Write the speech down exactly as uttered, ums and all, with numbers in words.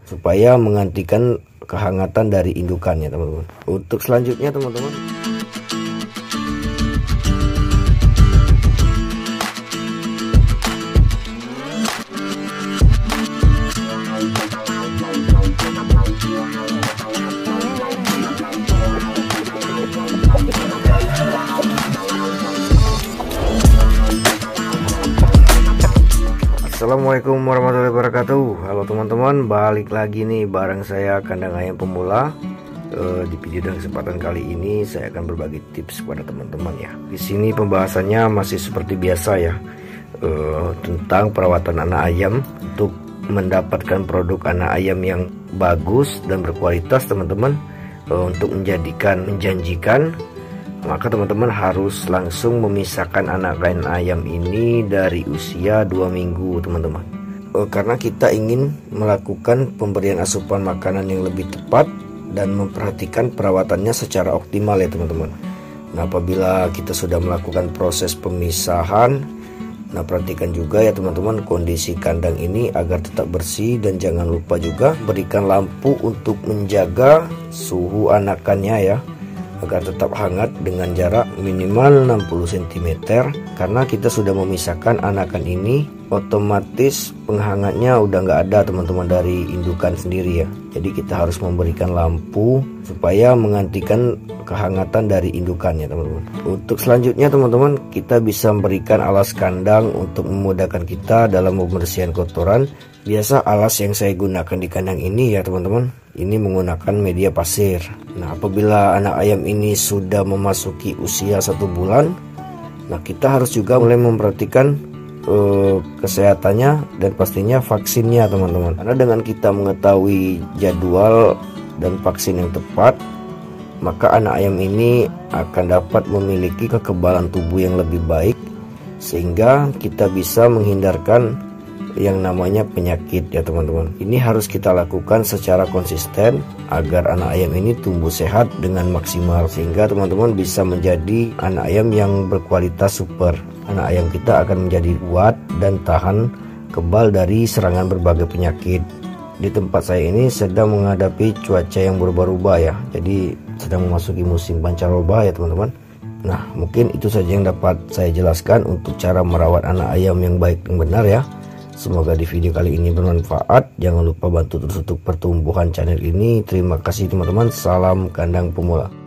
supaya menggantikan kehangatan dari indukannya teman-teman. Untuk selanjutnya teman-teman, Assalamualaikum warahmatullahi wabarakatuh. Halo teman-teman, balik lagi nih bareng saya Kandang Ayam Pemula. e, Di video dan kesempatan kali ini saya akan berbagi tips kepada teman-teman ya. Di sini pembahasannya masih seperti biasa ya, e, tentang perawatan anak ayam untuk mendapatkan produk anak ayam yang bagus dan berkualitas teman-teman. e, Untuk menjadikan menjanjikan, maka teman-teman harus langsung memisahkan anak ayam ini dari usia dua minggu teman-teman, e, karena kita ingin melakukan pemberian asupan makanan yang lebih tepat dan memperhatikan perawatannya secara optimal ya teman-teman. Nah, apabila kita sudah melakukan proses pemisahan, nah perhatikan juga ya teman-teman kondisi kandang ini agar tetap bersih, dan jangan lupa juga berikan lampu untuk menjaga suhu anakannya ya, agar tetap hangat dengan jarak minimal enam puluh sentimeter. Karena kita sudah memisahkan anakan ini, otomatis penghangatnya udah nggak ada teman-teman dari indukan sendiri ya. Jadi kita harus memberikan lampu supaya menggantikan kehangatan dari indukannya teman-teman. Untuk selanjutnya teman-teman, kita bisa memberikan alas kandang untuk memudahkan kita dalam pembersihan kotoran. Biasa alas yang saya gunakan di kandang ini ya teman-teman, ini menggunakan media pasir. Nah, apabila anak ayam ini sudah memasuki usia satu bulan, nah kita harus juga mulai memperhatikan eh, kesehatannya dan pastinya vaksinnya teman-teman. Karena dengan kita mengetahui jadwal dan vaksin yang tepat, maka anak ayam ini akan dapat memiliki kekebalan tubuh yang lebih baik, sehingga kita bisa menghindarkan yang namanya penyakit ya teman-teman. Ini harus kita lakukan secara konsisten agar anak ayam ini tumbuh sehat dengan maksimal, sehingga teman-teman bisa menjadi anak ayam yang berkualitas super. Anak ayam kita akan menjadi kuat dan tahan kebal dari serangan berbagai penyakit. Di tempat saya ini sedang menghadapi cuaca yang berubah-ubah ya, jadi sedang memasuki musim pancaroba ya teman-teman. Nah, mungkin itu saja yang dapat saya jelaskan untuk cara merawat anak ayam yang baik dan benar ya. Semoga di video kali ini bermanfaat. Jangan lupa bantu terus untuk pertumbuhan channel ini. Terima kasih teman-teman. Salam Kandang Pemula.